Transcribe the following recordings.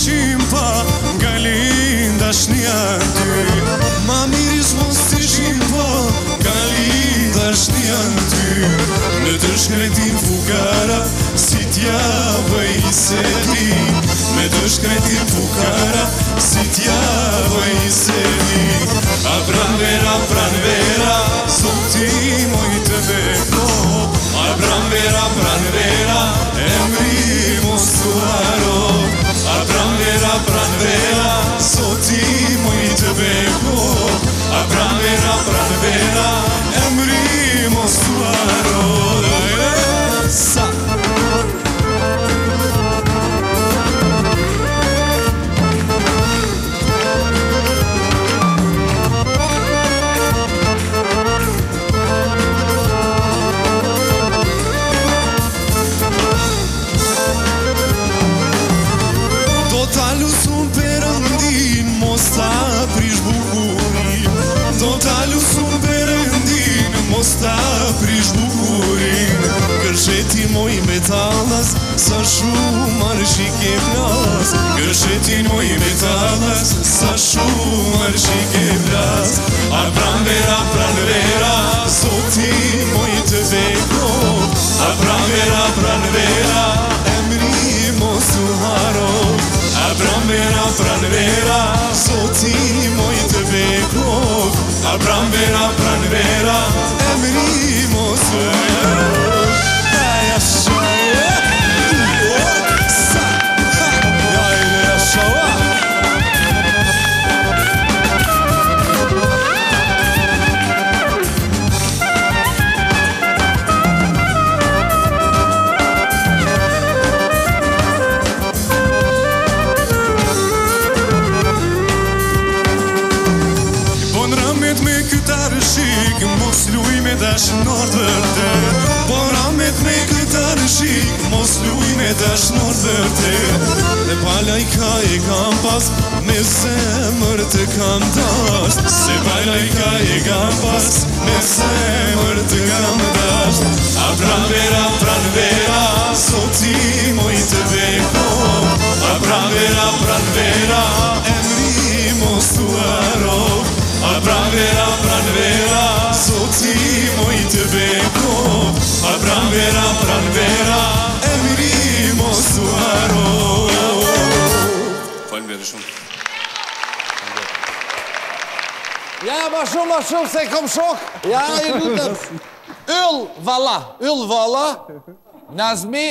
ishim pa nga linda shnia ty. Ma miris mos ishim pa nga linda shnia ty. Në të shkretin fukara si t'ja bëj se ti. Me të shkretin fukara si t'ja bëj se ti. A pranvera, pranvera, zoti moj të beko. A pranvera, pranvera, emri mos të haro. A pranvera, pranvera, zoti moj të beko. A pranvera, pranvera, emri mos të haro. Sa ta prish bukurin, do ta lusun Perëndin, mos ta prish bukurin. Gërsheti moj metallas, sa shumë arshi ke plas. Gërsheti moj metallas, sa shumë arshi ke plas. A pranvera, pranvera, zoti moj të beko. A pranvera, pranvera, emri mos u haro. A pranvera, pranvera, zoti moj të beko. A pranvera, pranvera, emri mos u haro. Ja shoja, sa, ja shoja. Mos luj me dashnor vërtet. Po ramet me këtë arshik, mos luj me dashnor vërtet. Dhe palajka e kam pas, me zemër të kam dasht. Se palajka e kam pas, me zemër të kam dasht. A pranvera, pranvera, zoti moj të beko. A pranvera, pranvera, emri mos tu haro. A pranvera, pranvera, zoti moj të beko. A pranvera, pranvera, emri mos u haro. Faleminderit shumë. Ja, ma shumë se kom shok. Ja, i lutem. Yll valla, Nazmi.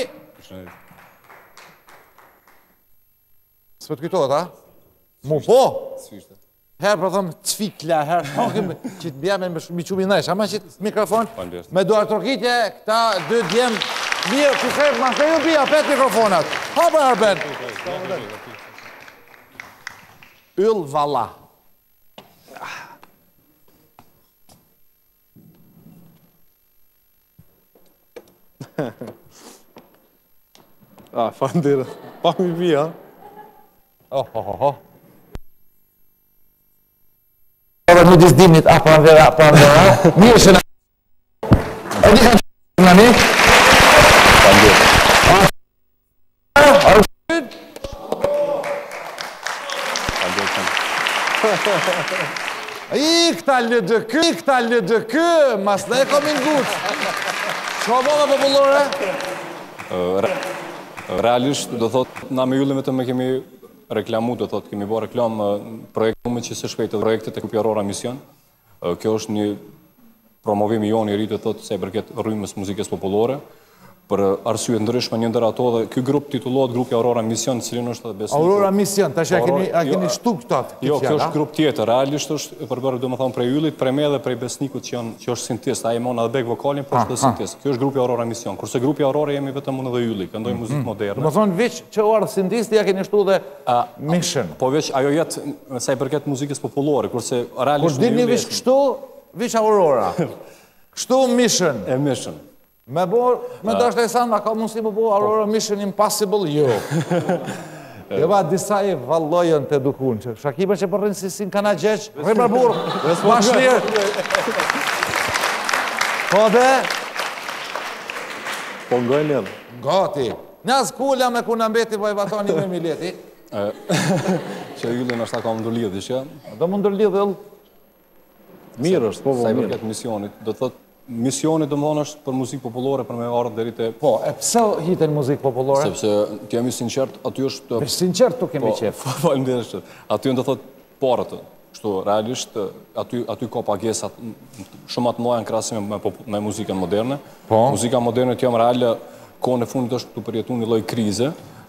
Së të kujtohet, a? Mu po? Herë për thëmë cvikla, herë shokim që të bjame mi qubi nëjsh, ama që të mikrofon, me duar trokitje, këta dy djemë, mirë, kësër, ma shkë ju bia, pet mikrofonat. Hapë Arben. Yll valla. Faleminderit. Pa mi bia. Në disdimit, pranvera, mirë shëna. E di kanë që në një? I këta LDK, mas në e komin gut. Qa bëna popullore? Realisht, do thot, na me Yllim vetëm me kemi reklamu, do thot, kemi bo reklam projektume që së shpejtë projektet e Grupi Aurora Mission. Kjo është një promovim i jonë i rritë, do thot, se e përket rrymës muzikës popullore. Për arsye ndryshme një ndër ato dhe ky grup titullohet Grupi Aurora Mission, cilin është dhe besniku. Aurora Mission, tash a keni shtu këtat? Jo, kjo është grup tjetër, realisht është përbërë, do më thonë, prej Yllit, prej me dhe prej besnikut që është sintist, a e mon edhe bek vokalin, por është dhe sintist. Kjo është Grupi Aurora Mission, kurse Grupi Aurora jemi vetëm unë dhe Ylli, këndoj muzikë moderne. Do më thonë, veç që u ardhë sintist, ja keni shtu dhe Mission. Po veç, ajo jetë, sa i përket muzikës popullore, kurse realisht... Kur dini veç kështu, veç Aurora. Kështu Mission. E Mission. Me dashtë e sanë, a ka mundësi më bo Aurora Mission Impossible? Jo. Jo ba, disa e vallojën të edukun, që Shakime që përrinë si në kana gjeq, rrimë burë, ma shlirë. Po dhe? Po ngojnë edhe. Gati. Njës kulla me kuna mbeti vajvatoni me mileti. Që Ylli nështë ta ka më ndërlidhë, që? Do më ndërlidhë, Yll? Mirë është, po, Sa i mirë. përket misionit, do thot, misioni do më thonë është për muzikë popullore për me ardhë deri te... Po, e pse hiten muzikë popullore? Sepse, të jemi sinqert, aty është... Vesh sinqert tu kemi qef. Faleminderit. Aty do thot parët, kështu, realisht, aty ka pagesat shumë atë mëdha në krahasim me muzikën moderne. Po. Muzika moderne të jam reale, kohën e fundit është të përjetu një lloj krize.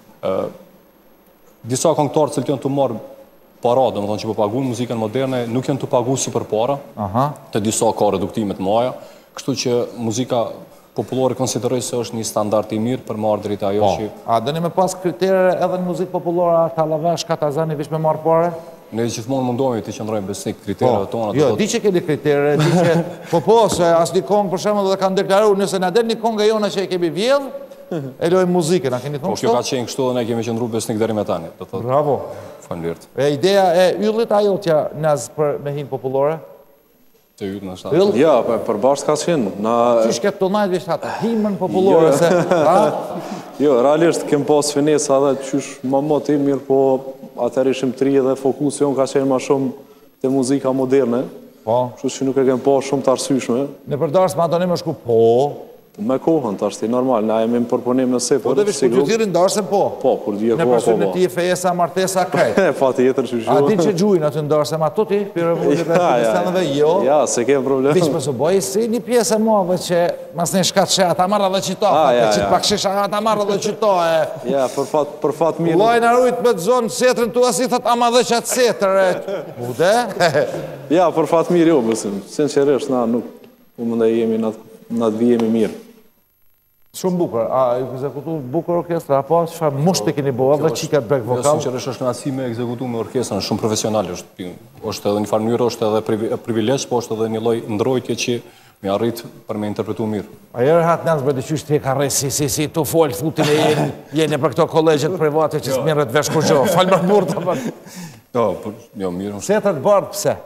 Disa këngëtarë cilët janë të marrë para, do më thonë që po paguajnë muzikën moderne, nuk janë të paguajtur si përpara. Të disa ka reduktime të mëdha, kështu që muzika popullore konsideroj se është një standard i mirë për marrë drejt ajo që... A dëni me pas kritere edhe në muzikë popullore, talavesh, katazani, vish me marrë pare? Ne gjithmonë mundohemi të qëndrojmë besnik kriteret tona. Jo, di që keni kritere, di që... Po, se as një kongë, për shembull, dhe kanë deklaruar, nëse na del një kongë e jona që e kemi vjedh, e lojmë muzikën, a keni thonë kështu? Po, kjo ka qenë kështu dhe ne kemi qëndru besnik deri me tani. Bravo. Faleminderit. E ideja e Yllit ajo t'ja naz për me hinë popullore? Të Yll në shtatë. Ja, për bashkë ka qenë. Qysh këtë të najtë vishtë ata, himën popullore, se... Jo, realisht kem pas finesa dhe qysh më ti mirë, po atër ishim tri dhe fokusi jonë ka qenë ma shumë të muzika moderne. Po. Kështu që nuk e kem pas shumë të arsyshme. Në përdarës ma do një më shku po... Me kohën, të ashtë i normal, na jemi më përpunim në sepër. Po dhe vishë kur gjuthirin darëse po? Po, kur dhje në koha, përsynë në ti e fejesa, martesa, krejt. Pa tjetër që A din që gjujnë aty në darëse, ma tuti, për rëvullit dhe kristianëve, jo? Ja, se kem problem. Vishë më së boj, si një pjesë e modhe që mas një shkat që ata marrë dhe qito, që të pak shisha ata marrë dhe qito, Ja, për fat mirë. Lojnë arrujt me të zonë setërën tu asi thët ama dhe qatë setër, bude? Ja, për fat mirë jo, besim. Sinqerisht, na nuk më ndaj jemi në të vijemi mirë. Shumë bukur, a ekzekutu bukur orkestra, apo që mushtë të keni boha dhe qikat back vokal? Sinqerisht është nësi me ekzekutu me orkestrën, shumë profesional është edhe një farë mënyrë, është edhe privilegj, po është edhe një lloj ndrojtje që me arrit për me interpretu mirë. A jere hatë nësë bërë qysh të ka rejë si të folë, thutin e jeni për këto kolegjet private që s'mirët vesh kur gjo, falë më mërë të përë. Jo, mirë. Setër bardë, pse?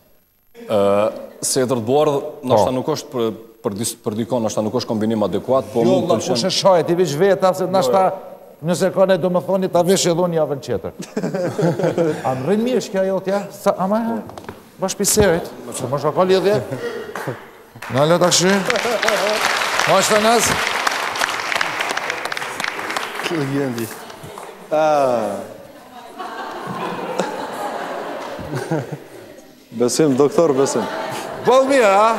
Setër bardë, nështë nuk është për dikon, nështë nuk është kombinim adekuat, po jo, mund të ku shë shajt, i vish veta, se nështë nëse kone do më thoni, ta vish edhe unë javën qeter. A më rrinë mirë shkja jo t'ja? A ma e, bash piserit, që më shako lidhje. Në le të këshy. Ma është të nëzë. Këtë gjendi. Besim, doktor, besim. Bëllë mirë, a?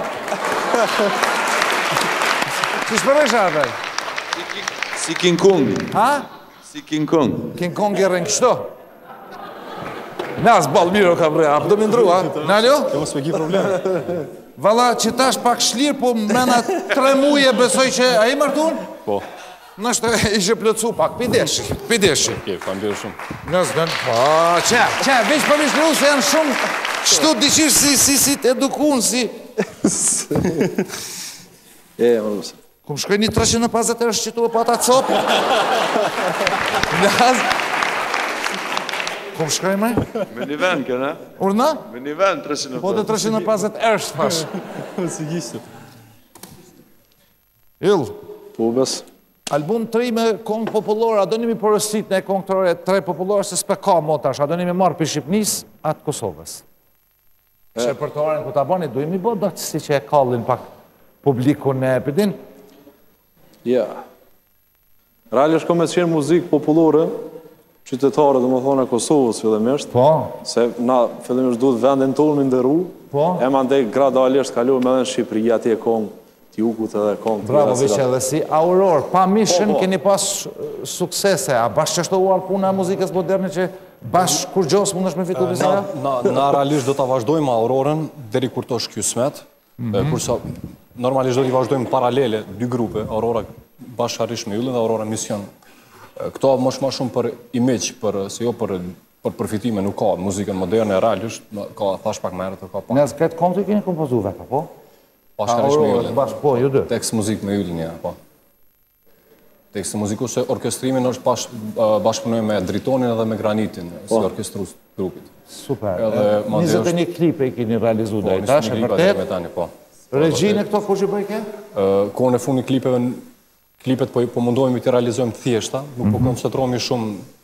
Që shpërresh atër? Si King Kong. Ha? Si King Kong. King Kong e rënë kështo? Nas bëllë mirë o ka bre, apë do më ndru, a? Naljo? Kjo mos me ki problem. Vala, që tash pak shlirë, po mena 3 muje besoj që... A i martun? Po. Nështë ishe plëcu pak, pideshi. Okej, faleminderit shumë. Nësë dënë, po, që, veç për mishë se janë shumë, kështu diqysh si të edukun, si... Më nëse. Kum shkoj një 350 është qitu e pa ta copë? Nësë... Kum shkoj me? Me një vend këna? Urna? Me një vend 350. Po të 350 është, pash. Si gjishtë. Ill, Po, bes. album 3 me kongë popullore, a do njemi përësit në kongëtore 3 popullore, se s'pe ka motash, a do njemi marë për Shqipnis, atë Kosovës. Shqipërtoren ku ta bani, do jemi bo do që si që e kallin pak publiku në epidin. Ja. Realisht ka me qenë muzikë popullore, qytetare dhe më thonë e Kosovës fillimisht, Po, se na fillimisht duhet vendin tonë më ndërru, Po. e ma ndej gradualisht kalohëm edhe në Shqipëri, atje kongë t'jukut edhe kongë bravo veqe edhe si Auror, pa mishën keni pas suksese, a bashkë qështohuar puna e muzikës moderne që bashkë kur gjosë mund është me fitu visera? Na realisht do t'a vazhdojmë Aurorën deri kur të është kjo smet, kursa normalisht do t'i vazhdojmë paralele 2 grupe, Aurora bashkërish me Yllin dhe Aurora Mision. Këto më shumë për image, se jo për përfitime nuk ka, muzikën moderne realisht, ka thash pak më herët, ka pa. Nësë këtë kontë i keni kompozu vetë, po? Bashkërish me Yllin. Bashkë, po, ju dy. Tekst muzik me Yllin, ja, po. Tekst muziku se orkestrimin është bashkëpunoj me Dritonin edhe me Granitin, si orkestrus grupit. Super. Edhe, ma dhe 21 klipe i keni realizu dhe i tash, e vërtet? Regjine këto ku që bëjke? Kohën e fundi klipet po mundohemi të realizojmë thjeshta, nuk po koncentrohemi shumë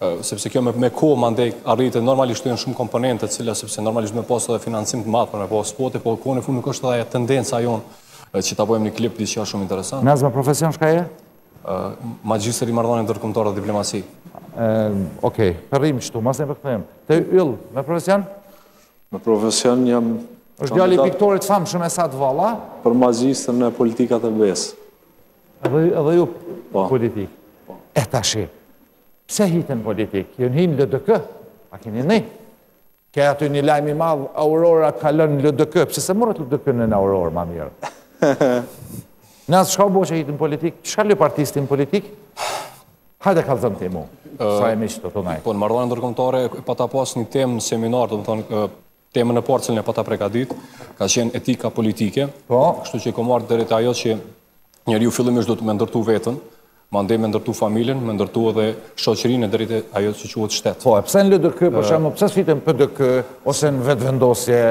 sepse kjo me kohë mandej arritet normalisht janë shumë komponente të cilat sepse normalisht me pas edhe financim të madh për me pas spote, po kohën e fundit nuk është edhe tendenca jonë që ta bëjmë një klip diçka shumë interesant. Naz me profesion shka je? Magjistër i marrëdhënie ndërkombëtare dhe diplomasi. Okej, përrim qëtu, mas ne përkëthejmë. Të yll, me profesion? Me profesion jam është djali i piktorit famshëm Esad Valla. për magjistër në politikat e besë. Edhe ju politik. E tashi, pse hitën politik? Jënë hinë LDK, a keni ne? Ke aty një lajmi madhë, Aurora kalën LDK, pse se morët LDK në Aurora, ma mirë? Nësë, shka u bo që hitën politik? Shka lë partistin politik? Hajde kalëzëm të mu, sa e mishë të naj. Po, në marrëdhënie ndërkombëtare pa ta pas një temë seminar, do të thonë temën e parë cilën e pa ta prekadit, ka qenë etika politike. Po. Kështu që e kom marrë deri te ajo që njeriu fillimisht do të më ndërtu veten, mandej më ndërtu familjen, më ndërtu edhe shoqërinë deri te ajo që quhet shtet. Po, pse në LDK, për shembull, pse s'fitën PDK ose në vetvendosje?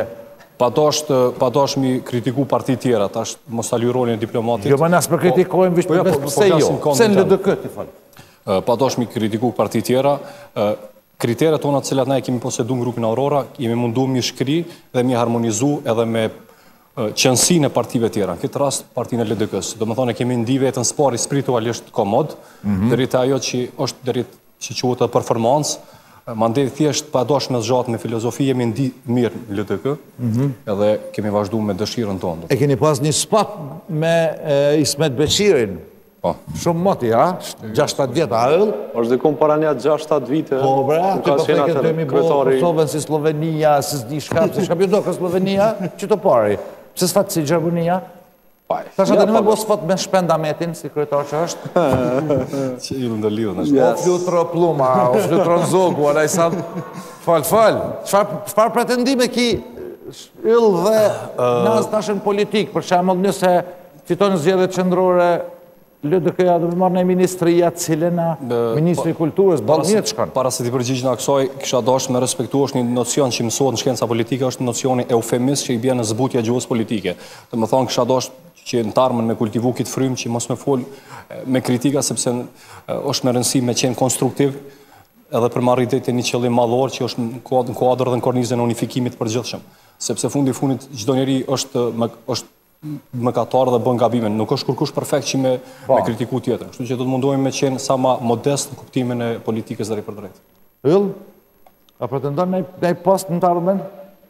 Pa mi kritiku parti tjera, tash mos ta lyj rolin e diplomatit. Jo, më nas për kritikojmë vetë pse jo? Pse në LDK ti fal? Pa mi kritiku parti tjera, kriteret tona të cilat na e kemi posedu në grupin Aurora, jemi mundu mi shkri dhe mi harmonizu edhe me qënësinë e partive tjera. Në këtë rast, partinë e LDK-s. Do më thonë, kemi ndi vetën spari spiritualisht komod, deri të ajo që është deri që quhet edhe performancë, mandej thjesht pa dosh me zxat me filozofi, jemi ndi mirë në LDK, edhe kemi vazhdu me dëshirën tonë. E keni pas një spot me Ismet Beqirin. Shumë moti, ha? 6-7 vjetë, a ëllë? Është dhe kom para një 6-7 vite. Po, bra, të po theket të mi bo Kosovën si Slovenia, si s'di shkap, se shkap do ka Slovenia, që të pari? Pse s'fat si Gjerbunia? Ta shë të një me bo s'fat me Shpendametin, si kryetar që është? Që ju në lidhë në O flutro pluma, o flutro në zogu, a da i sa... Fal, qëfar pretendime ki yll dhe nas tashën politik, për shemull nëse fiton zgjedhjet qendrore LDK-ja dhe marrë në ministria cilena, Ministri Kulturës, balmjet shkanë. Para se t'i përgjigjë në aksoj, kisha dash me respektu është një nocion që mësohet në shkenca politike, është nocioni eufemist që i bje në zbutja gjuhës politike. Dhe më thonë, kisha dash që në tarmën me kultivu kitë frymë, që mos me fol me kritika, sepse është me rëndësi me qenë konstruktiv, edhe për marrë idetë një qëllim madhor që është në kuadrë dhe në kornizën e unifikimit përgjithshëm. Sepse fundi fundit, çdo njeri është mëkatar dhe bën gabime. Nuk është kurkush perfekt që me kritiku tjetër. Kështu që do të mundohemi me qenë sa ma modest në kuptimin e politikës drejt për drejt. Yll, a pretendon me post në të ardhmen?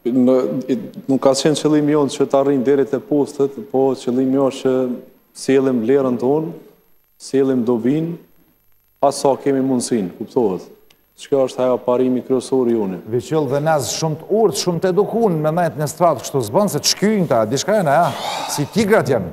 Nuk ka qenë qëllimi jonë që të arrijnë deri te postet, po qëllimi jonë që sjellim vlerën tonë, sjellim dobin, asa kemi mundësinë, kuptohet. Çka është ajo parimi kryesor i unë. Veçill dhe naz shumë të urtë, shumë të edukun me najtë në stratë kështu zbën se të shkyjnë ta, dishka janë, ja? Si tigrat janë.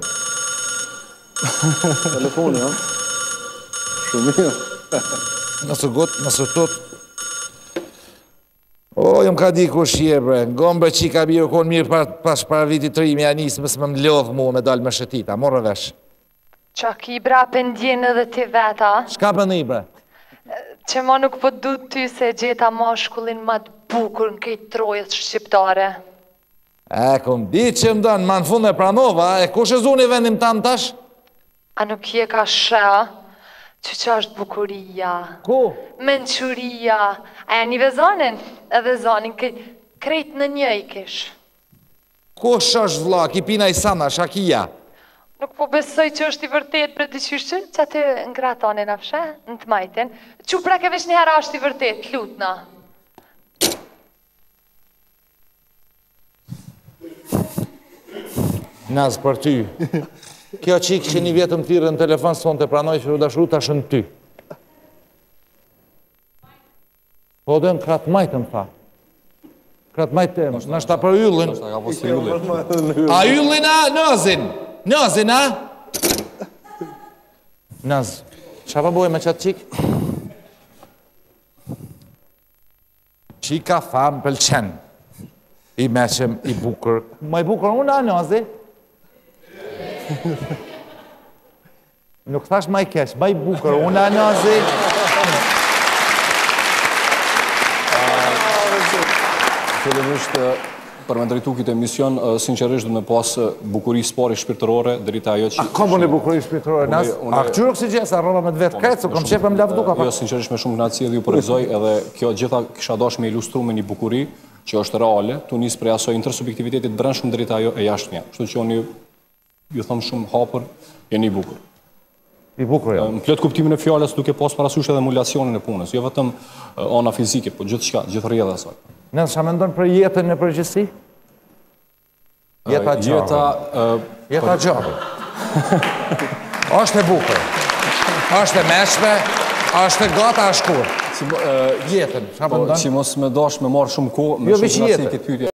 Telefoni, ja? Shumë mirë. Nësë gotë, nësë tot. O, jëm ka di ku shje, bre. Ngombe që i ka birë konë mirë pas para vitit të rimi, a nisë mësë më lodhë mu me dalë me shëtita. Morë vesh. Qa ki bra pëndjenë edhe ti veta? Shka për një, bre? Që ma nuk po du ty se gjeta mashkullin ma të bukur në kejtë trojës shqiptare. Kom di që më dënë, ma në fund e pranova, e ku shëzuni vendim tanë tash? A nuk je ka shë, që është bukuria? Ku? Menquria. A ja një vezanin, edhe zanin, krejt në një i kish. Ku është vla, ki pina i sana, shakia? Nuk po besoj që është i vërtet për të qyshë, që aty ngratonin afshe, në të majten. Që pra ke vesh një hera është i vërtet, lutna. Nazë për ty. Kjo qikë që një vjetëm tire në telefon së tonë të pranoj që rudashru të ashtë në ty. Po dhe në kratë majtëm, tha. Kratë majtëm, në është ta për yllin. A yllin a nëzin? Nëzin, a? Nëz, qa pa bojë me qatë qikë? Qika thamë pëlqen. I meqem, i bukur. Ma i bukur unë, a nëzi? Nuk thash ma i kesh, ma i bukur unë, a nëzi? Fillimisht Për me drejtu këtë emision, sinqerisht dhe me pas bukuri spori shpirtërore, drita ajo që... A kom unë e bukuri shpirtërore nas? A këqyrë oksigen, sa roba me të vetë krejtë, se kom qepë më lavdu ka pa? Jo, sinqerisht me shumë knatësi edhe ju përrizoj, edhe kjo gjitha kisha dash me ilustru me një bukuri, që është reale, tu njës prej asoj intersubjektivitetit brendshëm drita ajo e jashtëmja. Kështu që unë ju thëmë shumë hapër, jeni bukur. I bukur, ja. Në plot kuptimin e fjalës duke pas parasysh edhe emulacionin e punës, jo vetëm ana fizike, po gjithçka, gjithë rrjedha e saj. Nëse çfarë mendon për jetën në përgjithësi? Jeta gjatë. Jeta gjatë. Është e bukur. Është e mëshme, është e gata e shkurtë. Jetën, çfarë mendon? Si mos më dash me marr shumë kohë, Jo, veç jetën.